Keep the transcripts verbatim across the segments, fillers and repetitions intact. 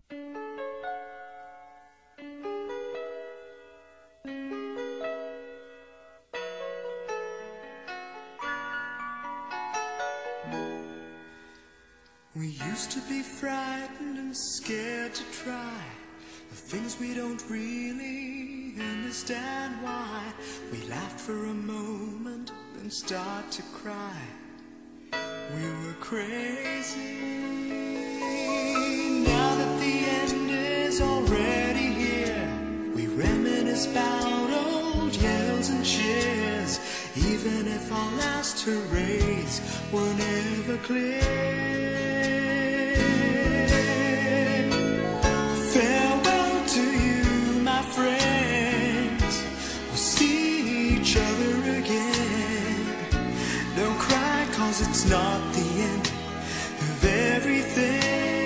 We used to be frightened and scared to try the things we don't really understand why. We laughed for a moment, then start to cry. We were crazy. Now that the end is already here, we reminisce about old yells and cheers, even if our last hurrays were never clear. Farewell to you, my friends. We'll see each other again. Don't cry, cause it's not the end of everything.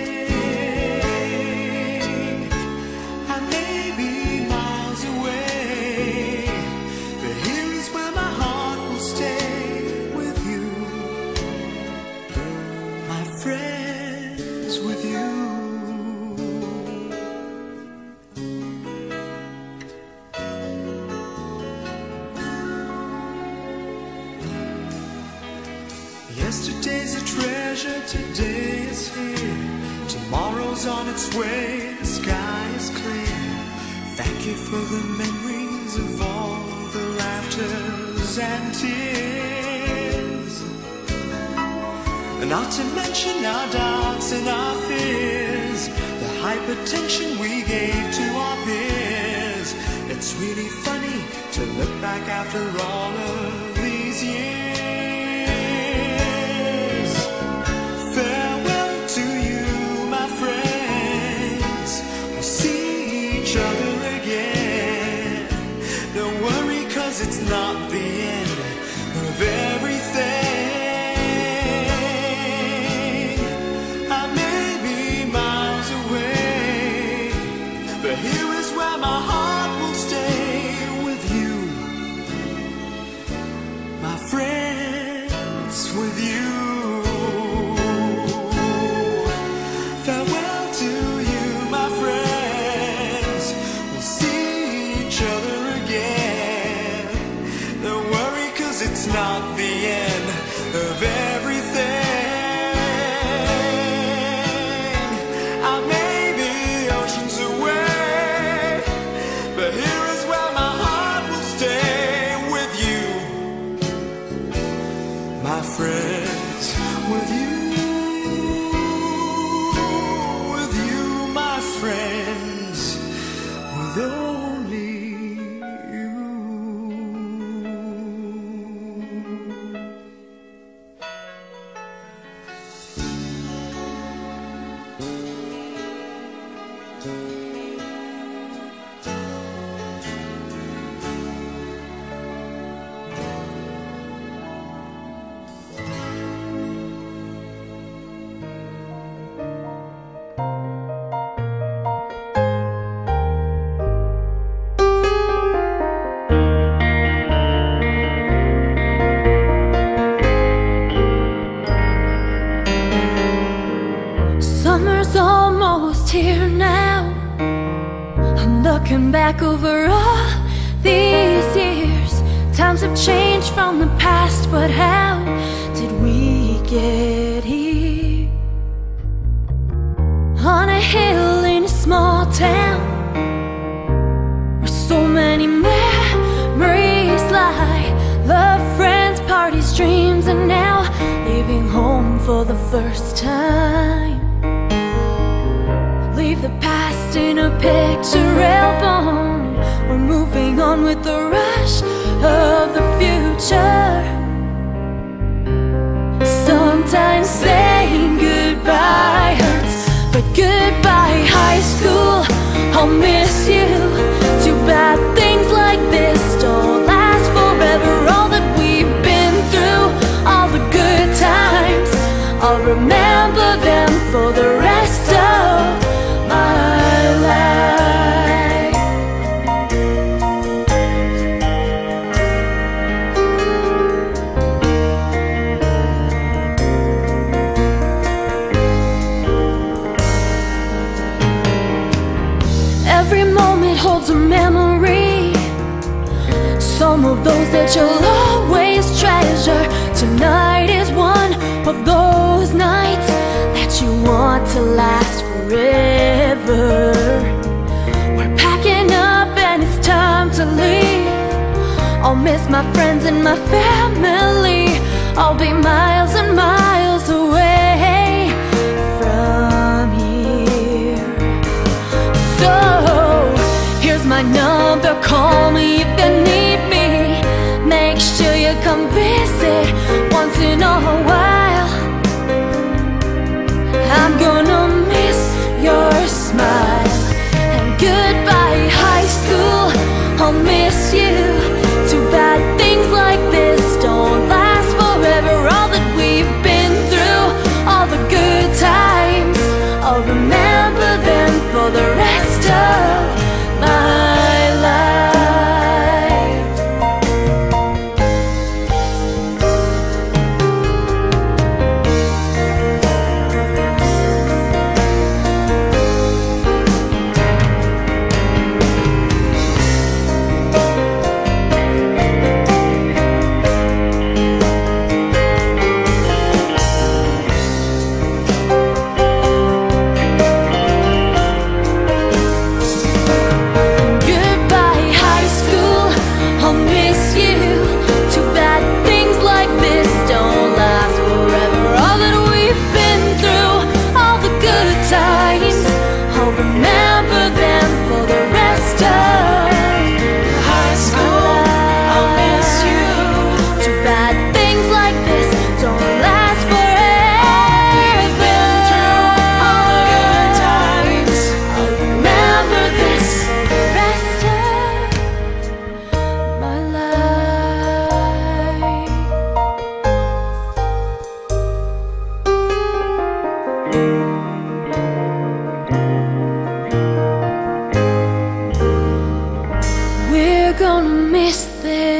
I may be miles away, but here is where my heart will stay with you, my friends, with you. Yesterday's a treasure, today is here. Tomorrow's on its way, the sky is clear. Thank you for the memories of all the laughters and tears, and not to mention our doubts and our fears, the hypertension we gave to our peers. It's really funny to look back after all of these years. It's not the end of everything. I may be miles away, but here is where my heart will stay with you, my friends, with you. Farewell to you, my friends. We'll see each other again. It's not the end of everything. I may be oceans away, but here is where my heart will stay with you, my friends, with you, with you, my friends, with only you. Summer's almost here now. I'm looking back over all these years. Times have changed from the past, but how did we get here? On a hill in a small town, where so many memories lie. Love, friends, parties, dreams, and now leaving home for the first time. Leave the past in a picture album. We're moving on with the rush of the future. Sometimes saying goodbye hurts, but goodbye high school, I'll miss you. Too bad things like this don't last forever. All that we've been through, all the good times, I'll remember them for the rest of my life. Every moment holds a memory, some of those that you'll always treasure. Tonight is one of those nights that you want to last forever. We're packing up and it's time to leave. I'll miss my friends and my family. I'll be miles and miles away from here. So here's my number, call me if you need me. Make sure you come visit once in a while. I'm gonna miss your smile. And goodbye high school, I'll miss you. Too bad things like this don't last forever. All that we've been through, all the good times, I'll remember them for the rest of my life. We're gonna miss this.